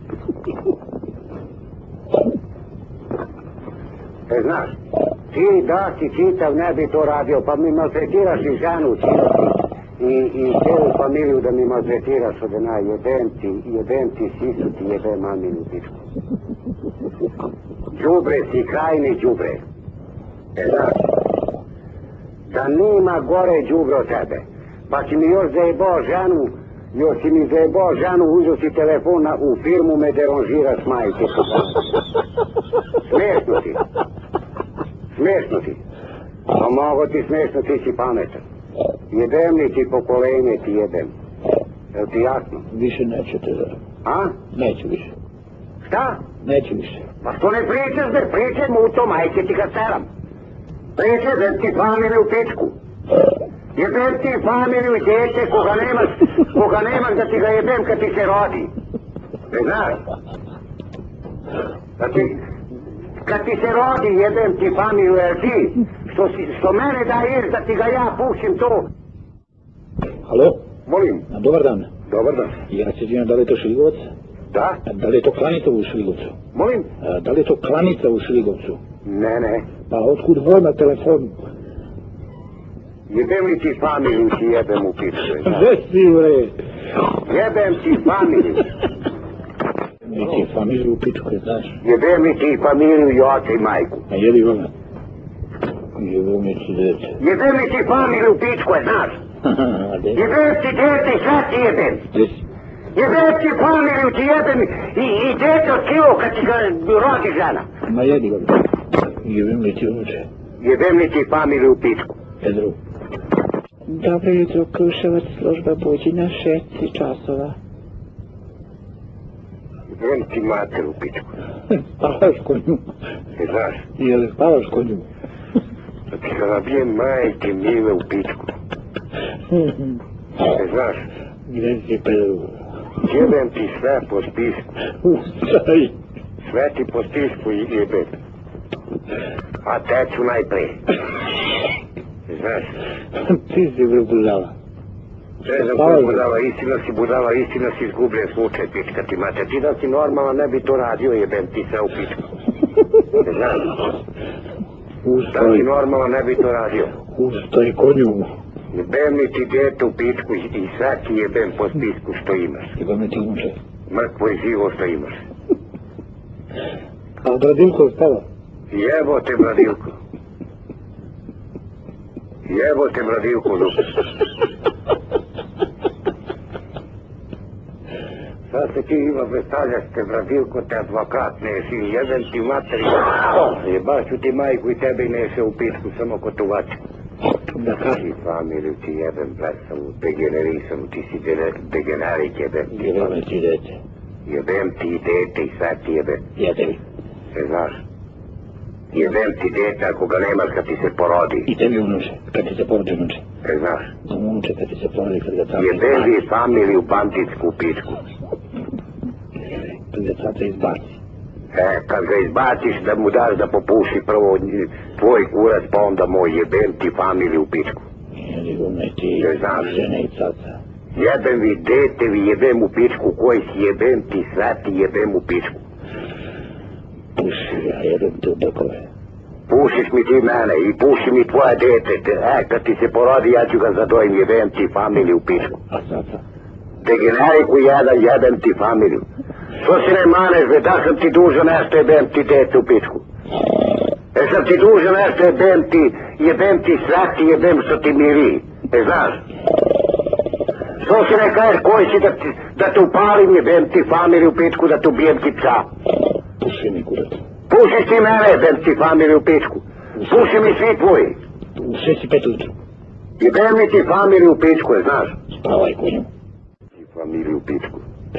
Znaš, ti da si čitav, ne bi to radio, pa mi maltretiraš i ženu i cijelu familiju da mi maltretiraš od onaj, jebem ti sisu ti, jebem maminu pičku. Đubre si, krajni đubre. Znaš, da nima gore đubre od tebe, pa si mi još zajebao ženu, uzeo si telefon u firmu me deranžiraš majke. Smešno ti. A mogo ti smešno, ti si pametan. Jebem li ti pokolenje ti jebem. Jel ti jasno? Više nećete, da. A? Neću više. Šta? Neću više. Pa što ne pričaš, da pričaj mu to, majke ti ga seram. Pričaj da ti familiju u pičku. Jebem ti familiju i djete koga nemaš da ti ga jebem kad ti se rodi. Ne znaš? Kad ti se rodi jebem ti familiju, jer ti što mene daješ da ti ga ja pušim to. Halo? Molim. Dobar dan. Dobar dan. Ja se zvijem, da li je to Šligovac? Da? Da li je to klanica u Šligovcu? Molim? Da li je to klanica u Šligovcu? Ne. Pa otkud voj na telefonu? Jebem li ti familiju ti jebem u pičku? Gde si, bre? Jebem ti familiju. Mi ti familiju u pičku, znaš? Jebem li ti familiju i oca i majku? A jedi vona. Jebem li ti dete. Jebem li ti familiju u pičku, znaš? Jebem ti dete i sad ti jebem. Jebem ti familiju ti jebem i dete od kilo kad ti ga rodi žena. Ma jedi ga. Jebem li ti unuče. Jebem li ti familiju u pičku. Jedru. Dobro jutro, Kruševac, služba buđenja, 6 časova. Jebem ti mater u pičku. Spavaš ko nju. Znaš? Jel spavaš ko nju? Da ti ga nabijem majke mile u pičku. Znaš? Gdje si pedu? Jebem ti sve po spisku. Ustaj. Sve ti po spisku jebem. A teću najpre. Znaš? Ti si budala. Ne znam koji budala, istina si izgubljen slučaj, pička ti mate. Ti da si normalan ne bi to radio, jebem ti sve u pičku. Znaš? Da si normalan ne bi to radio. Ustaj konju. Jebem li ti dete u pičku i sad ti jebem po spisku što imaš. Jebem li ti unuče. Mrtvo i živo što imaš. A Bradilko ostalo? Jebote, Bradilko. Jebote, Bradilko, dupe. Sad se ti ima predstavljaš te, Bradilko, te advokat nesi, jebem ti materi. Jebaš ću ti majku i tebe i nese u pičku samo ko tuvačku. Da kaži. Ti familiju ti jebem, blesavu, degenerisanu, ti si degenerik jebem. Jebem ti dete. Jebem ti dete i sad ti jebem. Ja tebi. Se znaš? Jebem ti dete ako ga nemaš kad ti se porodi. I tebi unuče, kad ti se porodi unuče. Se znaš? Unuče kad ti se porodi, kad ga tata Jebem li familiju banditsku pičku. Kad ga tata izbaci. Kad ga izbaciš da mu daš da popuši prvo tvoj kurac pa onda moj, jebem ti familiju pičku. Jeli gome ti žene i tata. Jebem vi dete, vi jebem u pičku, koji si jebem ti srati, jebem u pičku. Puši, ja jebem te u bekove. Pušiš mi ti mene i puši mi tvoje dete, kad ti se porodi ja ću ga zadojim, jebem ti familiju pičku. A tata? Degeneriku jedan, jebem ti familiju. Što si ne maneš, be, da sam ti dužan nešto, jebem ti dete u pičku. Sam ti dužan nešto, jebem ti srati, jebem što ti miri. Znaš? Što si ne kažeš koji si da te upalim, jebem ti familiju u pičku, da te ubijem ti psa. Puši mi kurac. Pušiš ti mene, jebem ti familiju u pičku. Puši mi svi tvoji. U 6:05 ujutru. Jebem mi ti familiju u pičku, znaš? Spavaj konju. Ti familiju u pičku.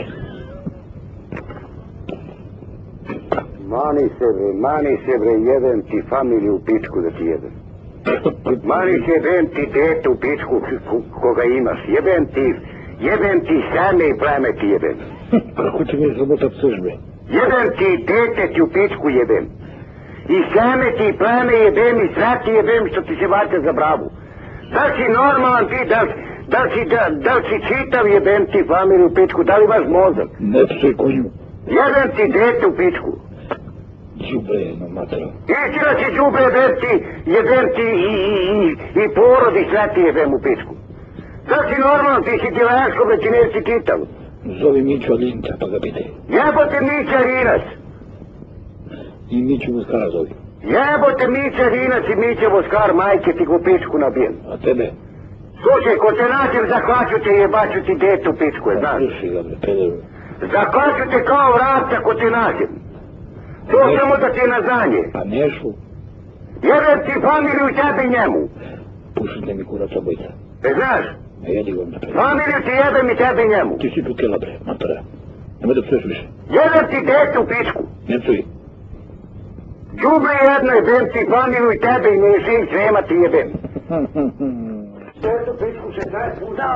Mani se bre, jebem ti familiju u pičku da ti jebem. Mani se, jebem ti dete u pičku koga imaš. Jebem ti same i pleme ti jebem. Kako će mi zrobota službe? Jebem ti dete ti u pičku jebem. I same ti i pleme jebem i srati jebem što ti se vaća za bravu. Da li si normalan ti, da li si čitav jebem ti familiju u pičku, da li imaš mozak? Ne psuj konju. Jebem ti dete u pičku. Džubre jedno matero. Istina si džubre jebem ti i porod i sve ti jebem u pičku. Da si normalno, ti si djelansko, bre ti nesi čitav. Zovi Miću Alinca pa ga pite. Jebote Mića Rinac. I Miću Voskara zovi. Jebote Mića Rinac i Mića Voskar, majke ti go pičku nabijem. A tebe? Slušaj, ko te nađem zahvaću te jebaću ti dete u pičku, je znaš? Slušaj ga bre, pederu. Zahvaću te kao vrata ko te nađem. To samo da ti je na znanje. Pa nešu. Jebem ti familiju tebe i njemu. Pušite mi kurac obojca. Znaš? A jedi go na pred. Familiju ti jebem i tebe i njemu. Ti si pukela bre, matora. Nemoj da psuješ više. Jebem ti dete u pičku. Ne psuj. Džubre jedno jebem ti familiju i tebe i neši i svema ti jebem. Dete u pičku se znaš puta.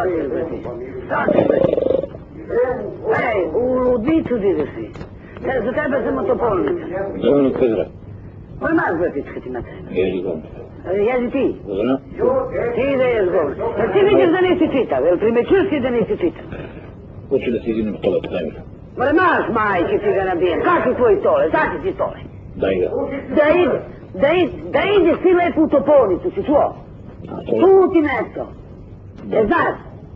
Ej, u ludnicu di si. Za tebe sam motopolnica. Zovno Pedra. Pa nazva pička ti mater. Jedi go. Jezi ti. Zovno? Ti da jez govor. Jel ti vidiš da nisi čitav? Jel primećuješ ti da nisi čitav? Hoću da si idem u toalet, daj mi ga. Mora maš majke ti ga nabijem. Kakvi tvoji tole? Zaki ti tole? Daj ga. Da ide si lepo u topolnicu, si čuo? Tu ti mesto. Je znaš?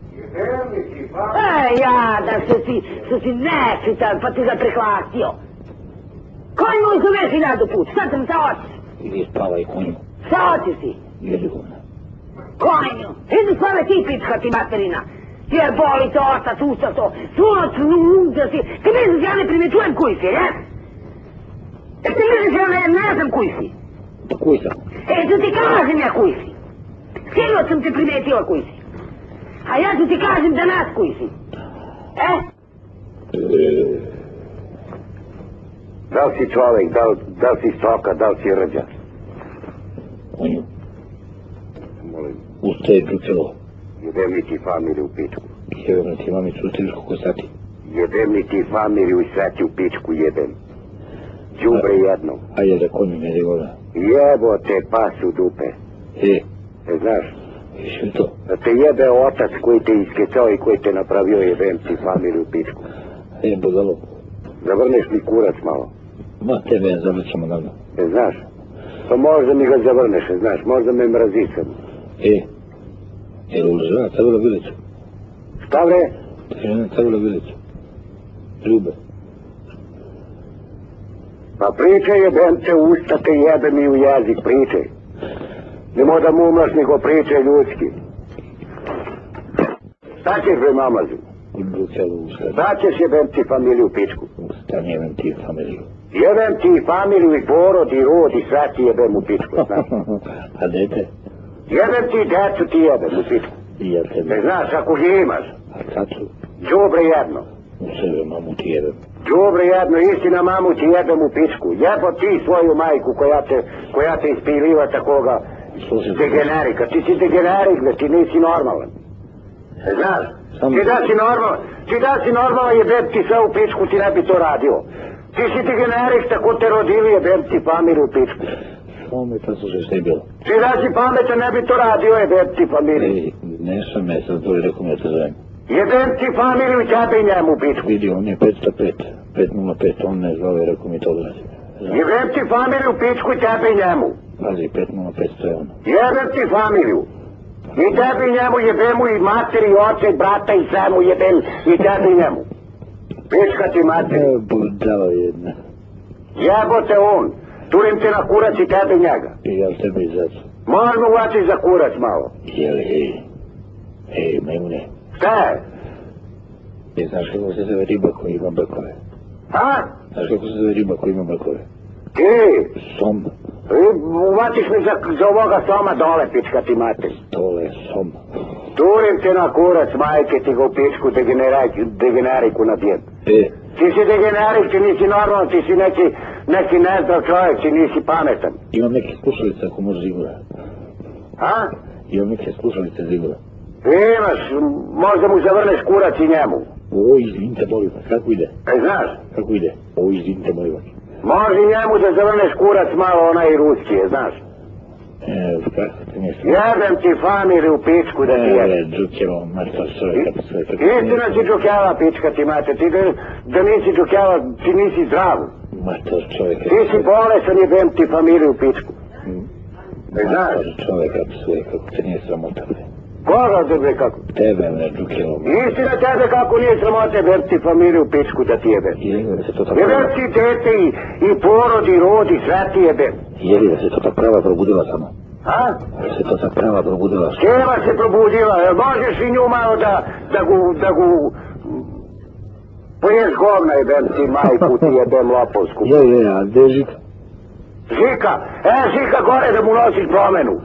Da što si nečitav, pa ti ga prihvatio. Konj moj zove 1000 put, sad sam sa oči. Idi spavaj konju. Sa oči si. Jedi go. Konju, idi spavaj ti pička ti materina. Jer boli te otac, usta to, sunoć luda si. Ti misliš ja ne primećujem kuj si, jes? Ti misliš ja ne znam kuj si? Pa kuj sam? Da ti kažem ja kuj si. Sinoć sam te primetila kuj si. A ja ću ti kažem da nas kuj si. Da li si čovjek, da li si stoka, da li si rđa? Konju. Molim. Ustaje džučelo. Jebem mi ti familiju u pičku. Jebem ti mamicu, ustaviš kako sati. Jebem mi ti familiju i sve ti u pičku jebem. Džubre jedno. Ajde da konju ne degoda. Jebote pas u dupe. Znaš? Viš li to? Da te jebe otac koji te iskecao i koji te napravio jebem ti familiju u pičku. Budalo. Zavrneš mi kurac malo. Ma tebe ja zavrćam odavno. Znaš? Pa možda mi ga zavrneš, znaš, možda me mrazi sam. Jel žena stavila vilicu? Šta bre? Žena stavila vilicu. Ljube. Pa pričaj jebem te usta, te jebem i u jezik, pričaj. Nemo da mumlaš, nego pričaj ljudski. Šta ćeš bre mamlazi? Šta ćeš jebem ti familiju pičku? Stan jebem ti familiju. Jebem ti familiju i porod i rod i sve ti jebem u pičku, znaš. A dete? Jebem ti decu ti jebem u pičku. I ja tebe. Ne znaš, ako ga imaš. A cacu? Đubre jedno. U sebe mamu ti jebem. Đubre jedno, istina mamu ti jebem u pičku. Jebo ti svoju majku koja te ispiliva takoga degenerika. Ti si degenerik, ti nisi normalan. Znaš, ti da si normalan jebem ti sve u pičku, ti ne bi to radio. Ti si degenerik, tako te rodili jebem ti familiju u pičku. Pametan slušaj šta je bilo. Ti da si pametan ne bi to radio jebem ti familiju. Ej, nesam me, sad to je rekao mi ja te zovem. Jebem ti familiju i tebe i njemu u pičku. Vidi, on je 505, 505, on me zove i rekao mi to odrazi. Jebem ti familiju u pičku i tebe i njemu. Pazi, 505, to je ono. Jebem ti familiju. I tebi i njemu jebemu i materi, i oče, i brata, i svemu jebem i tebi i njemu. Pička ti materi. Budala jedna. Jebote on. Turim te na kurac i tebi i njega. I ja tebe izacu. Možemo uvati za kurac malo. Jeli, ej, majmune. Šta je? I znaš kako se zove riba koja ima bekove? A? Znaš kako se zove riba koja ima bekove? Ti? Som. Uvatiš mi za ovoga soma dole, pička ti materi. Tole, som. Turim te na kurac, majke ti ga u pičku degeneriku nabijem. Ti si degenerik, ti nisi normalan, ti si neki nezdrav čovjek, ti nisi pametan. Imam neke slušalice ako može Zigura. A? Imam neke slušalice Zigura. Imaš, možda mu zavrneš kurac i njemu. O, izvinite, molim vas, kako ide? Znaš? Kako ide? O, izvinite, molim vas. Može njemu da zavrneš kurac malo onaj ruski, znaš? Kako ti nešto? Jebem ti familiju u pičku da ti jebem. Džukjeva, mrtav čovjek, kako sve. Istina si džukjeva, pička ti mate, ti da nisi džukjeva, ti nisi zdrav. Mrtav čovjek. Ti si bolesan, jebem ti familiju u pičku. Znaš? Mrtav čovjek, kako sve, kako te nije sramota. Koga tebe kako? Tebe, ne, džukjeva. Istina tebe kako nije sramota, jebem ti familiju u pičku da ti jebem. Jebem ti dete i porod i rod i sve ti jebem. Jeli da se to ta prava probudila samo? A? Da se to ta prava probudila? Keva se probudila, možeš i nju malo da gu poješ govna jebem ti majku ti jebem lopovsku. Je, a gdje je Žika? Žika, Žika gore da mu nosiš promenu.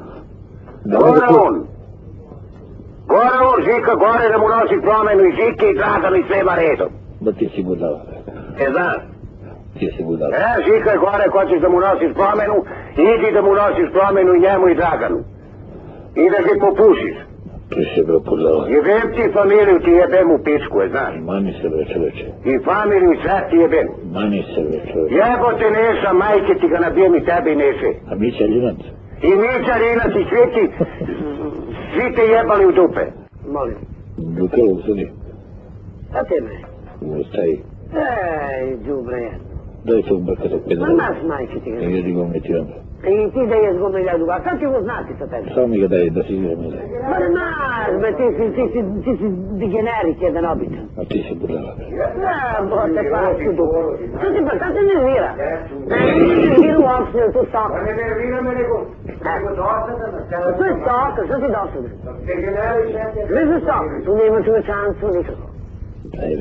Gore on, Žika gore da mu nosiš promenu i Žike i Dragan i svema redom. Da ti si budala. Znaš? Ti si budala. Žika je gore, hoćeš da mu nosiš promenu, idi da mu nosiš promenu i njemu i Draganu. I da ga popušiš. Ti si bro budala. Jebem ti familiju, ti jebem u pičku, znaš? Mani se bre čoveče. I familiju i sve ti jebem. Mani se bre čoveče. Jebote Neša, majke ti ga nabijem i tebe i Neše. A Mića Ljinac? I Mića Ljinac i svi te jebali u dupe. Molim. Dukelo u sudi. A te me? Ustaji. Ej, džubre jedno. Daj tog brka tog pedala. Ma naš majke ti ga. I jedi go mi ti onda. I ti da je zgubno ljaduga, a sad ću go znati sa tebe? Samo mi ga daj da si igram ili. Ma naš, be, ti si digenerik jedan običan. A ti si budala. Bote, pa ću dugo. Što ti pa, sad se nervira? Ne nervira uopšte, to stoka. Ne nervira me nego dosadan. To je stoka, što ti dosadan? Ne za stoka, tu nema čovečanstvo nikako. Ajde.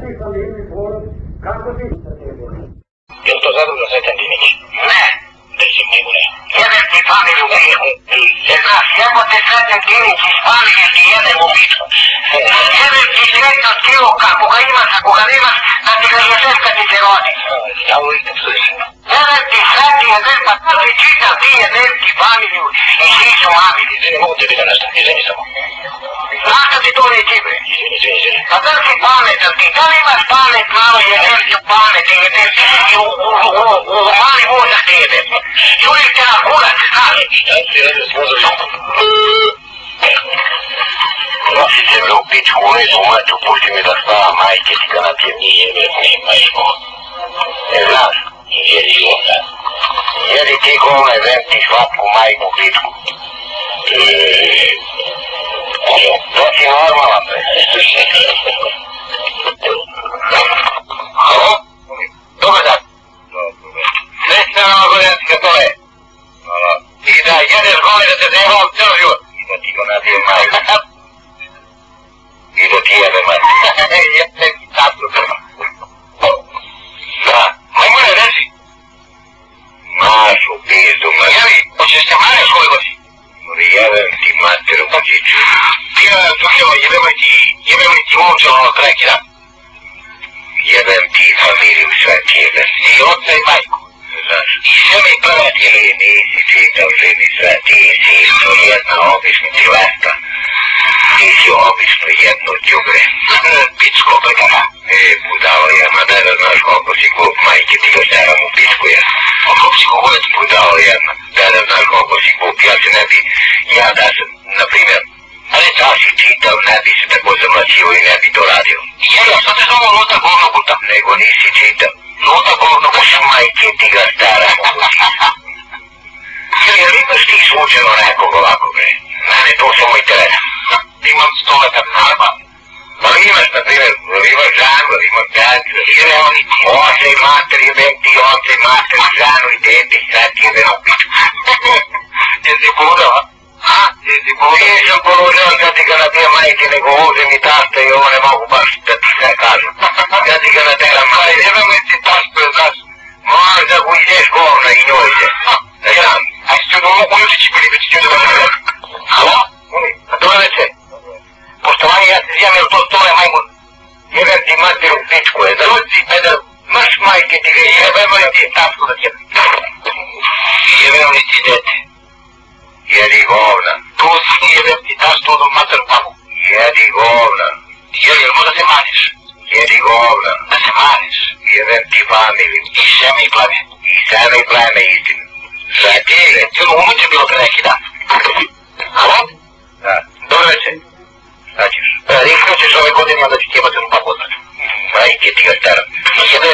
Kako ti? Je li to zadruga Sretan Dinić? Ne. Reći majmune. Jebem ti familiju u pičku. Znaš, jebote Sretan Dinić iz familije ti jebem u pičku. Jebem ti sretno tijelo kako ga imaš, ako ga nemaš, da ti ga jebem kad ti se rodi. Ja uvijek ne slušam. Jebem ti sretni jebem, pa to ti čitam, ti jebem ti familiju i svi su mamili. Ne mogu tebi da nešto, izvini samo. Znaš da ti to ne čibe? Izvini. Pa da li si pametan ti? Da li imaš pamet malo jebem ti u pamet, jebem ti u mali mozak te jebem. Čujem te na kurac, znaš? Šta ti radio s mozom? Nosi se me u pičku, u lezu, maću, pusti mi da spava, majke ti ga napijem, nije jebem, ne majko. Ne znaš? Jedi govna. Jedi ti govna, jebem ti slatku majku, pičku. To si normalan, bre. Halo? Dobar dan. Srećna godinska tole. I da jedeš gole da te zajebam ceo život. I da ti go nabijem majku. I da ti jebe majku. Jebe mi tatu. Da. Majmune, reži. Mašu pizdu, mlađi. Jevi, hoćeš se maneš ove godi? Jebem ti materu, putiću. Pijena duheva, jebem li ti uopće ono krajki dan. Jebem ti familiju sve ti jebem. I oca i majku. Znaš, i sve mi prve ti nisi čitao živi sve, ti si isto jedna obična tilesta. Ti si obično jedno đubre. Picko brkana. Budalo jedna, da ne znaš koliko si glup, majke ti ga steram u picku ja. Koliko si glup, budalo jedna, da ne znaš koliko si glup, ja se ne bi, ja da sam, na primjer, ali da si čitao, ne bi se tako zamlačio i ne bi to radio. Jel, što te zove luta govno puta? Nego nisi čitao. Luta govno puta, majke ti ga steram u picku. Jel imaš ti slučajno nekog ovako, bre? Mene to samo interesuje. Imam 100 metar narba. Pa imaš, na primjer, imaš žanu, imaš djecu, ili oni oče i mater, jebem ti oče i mater, žanu i dete, sad ti jebem u pičku. Jesi budao, a? Jesi budao? Nisam položao kad ti ga nabijem majke, nego uzem mi tasta i ovo ne mogu baš da ti sve kažem. Kad ti ga nateram majke, jebem li ti tasta, znaš? Možda ujdeš govna i njoj se. Znam. A što da mogu ujučići bili, već ću da vam ne. Halo? Dobro večer. Poštovanje, ja se zjam, jel to stole majmun? Jebem ti mater u pičku, je zaluci, pedal, maš majke ti ga, jebem li ti stavku da ćem. Jebem li ti dete? Jedi govna. Tu si jebem ti daš to do mater pamu. Jedi govna. Jel možda se maniš? Jedi govna. Da se maniš? Jebem ti familiju. I seme i pleme. I seme i pleme, istinu. Sve ti je, cijelo unuće bilo pre neki dan. Halo? Da. Dobro večer. Šta ćeš? Isključiš ove godine da ću ti jebati onu papu odmah. Majke ti ga staram. Jebem.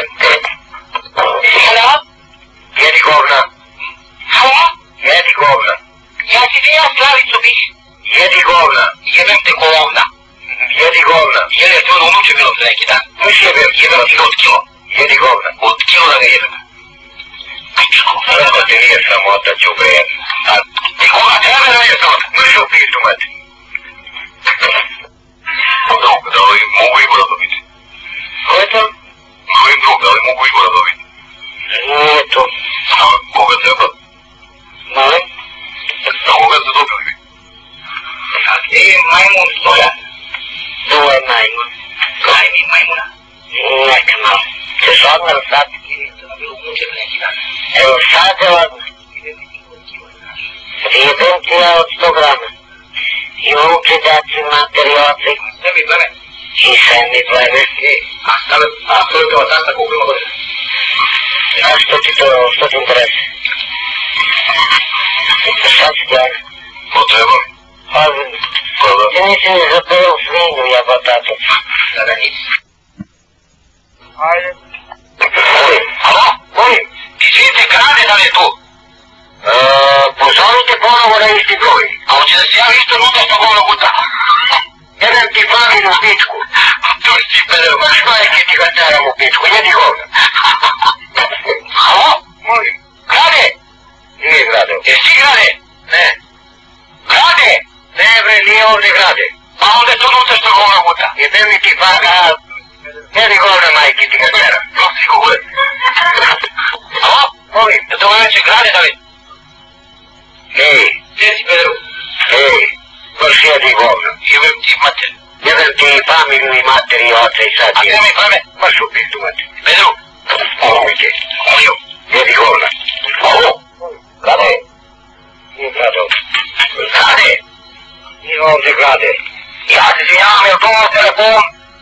Halo? Jedi govna. Halo? Jedi govna. Ja ti ti ja Slavicu bih. Jedi govna. Jebem te govna. Jedi govna. Jel je to unuće bilo pre neki dan? Miš jebem ti od kilo. Jedi govna. Od kilo da ga jebem. Sada ti nije sramota, đubre jedna. Ti koga tebe da nije sramota? Mršu pizdu, mati. Da li mogu Igora dobiti? Ko je to? Mojim drug, da li mogu Igora dobiti? Nije to. Koga treba? Molim? Na koga ste dobili vi? Ti je majmun stoja. To je majmun. Kaj mi majmuna? Neka malo. Češ odmah sad? Evo sad je odmah. Jebem ti ja od 100 grama. I uči daci materi oci. Sve mi pleme. I sve mi pleme. A što je to od tasta koliko ima godina? A što ti interese? Šta si djana? Ko treba mi? Ozbiljno. Ti nisi mi za belu svinju jebatato. Sada nisi. Ajde. Halo, molim, izvinite, krade da li je tu? Pozovite ponovo na isti broj. A hoće da se javi isto nudasto govno puta. Jebem ti familiju u pičku. Tu si pedel, baš majke ti ga teram u pičku, jedi govna. Halo, molim, krade? Nije grade. Jesi grade? Ne. Grade? Ne bre, nije ovdje grade. Pa onda je to nudasto govno puta. Jebem ti familiju. Jedi govna majke ti ga teram. Nosi go gure. Halo, molim, da to veće grade da li? Ej, gdje si Pedro? Ej, baš jedi govna. Jebem ti mater. Jebem ti familiju i mater i oca i sad je. A gdje mi pleme? Baš u pizdu mater. Pedro? Ovdje. Ovdje. Jedi govna. Ovo? Grade? Nije grade ovdje. Grade? Nije ovdje grade. Ja se izvinjavam, je li to ovo telefon?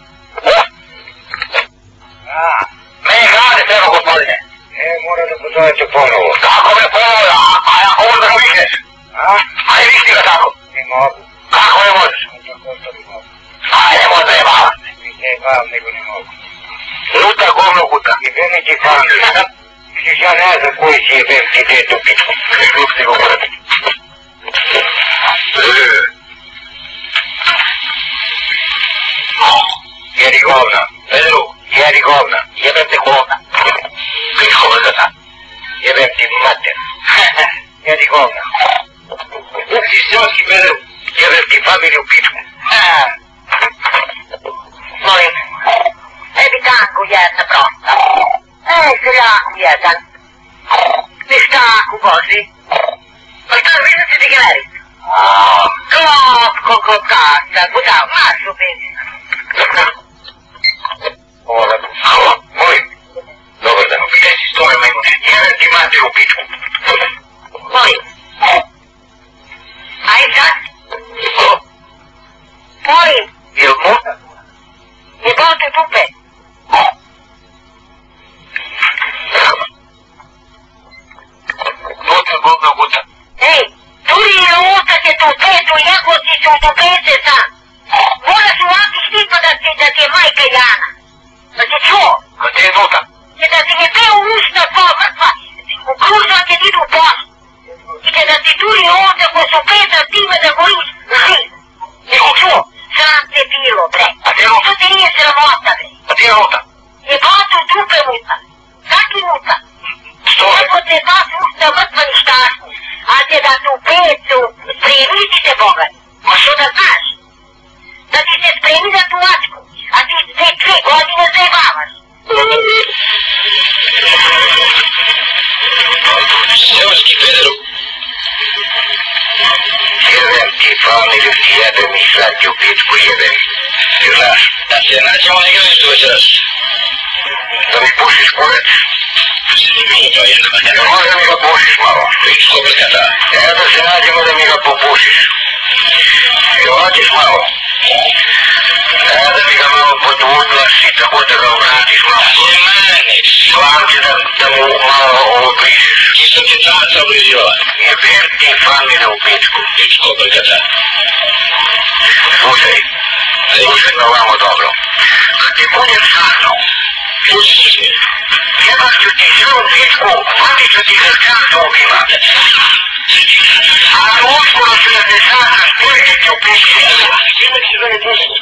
Mene grade treba, gospodine. Mora da pozovete ponovo. Kako me ponovo? A ja ovo da uvihneš? Ajde višti ga tako. Ne mogu. Kako ne možeš? Ajde možda je vala. Ne vala, nego ne mogu. Luta govno kuta. Jebem ti familiju. Vidiš, ja ne znam koji si jebem ti dete u pičku. Ljubi go vrati. ti govna. Ti seoski peder, jebem ti familiju u pičku. Molim, ebitanku jedna prosta. Seljaku jedan. Pištaku Boži. Pa što vidim si digerit? Klop kasa, budal, marš u pici. Alo, molim. Dobar dan, gdje si stoje majmune? Jebem ti mater u pičku. Molim. Aj sad. Molim. Jel možda? Jebote dupe. Govna guta. Ej, turi je usta će tu petu, jagoti su do pete sam. Moraš u ovakvi štipa da ti je majka Jana. Da ti čuo? Kad te je nuta? Će da ti je peo usta kao mrtva. U kružva će idu u poslu. I će da ti turi ovdje ko su peta time da goriš živ. Jesi čuo? Sram te bilo, bre. A te je nuta? To ti nije sramota, bre. A ti je nuta? Jebote u dupe muta. Kaki muta? Stoje. Ako te vas usta mrtva ništašni, a te da tu pecu spremiti se Boga. Ma što da znaš? Da ti se spremi za tu vačku, a ti 2 godine zajebavaš. Seoski pederu. Jebem ti familiju, jebem i sad ti u pičku jebem. Ti znaš, da se nađemo na igralištu večeras. Da mi pušiš kurac. Ne može mi ga pušiš malo. Pičko brkata. Da se nađemo da mi ga popušiš. I ovatiš malo. Da mi ga malo podvudlaš i da ga obratiš malo. Slavlje da mu malo obližiš. Ti sam ti taca obližila. Jebem ti familiju u pičku. Pičko brkata. Slušaj me ovamo dobro. Kad ti budem sahnao, pušiš mi. Jebam ću ti sve u pičku, vadit ću ti hrčancu ubima. A uskoro ću da te sahnaš, pojete ti u pičku. Jebam ću da ne pušiš.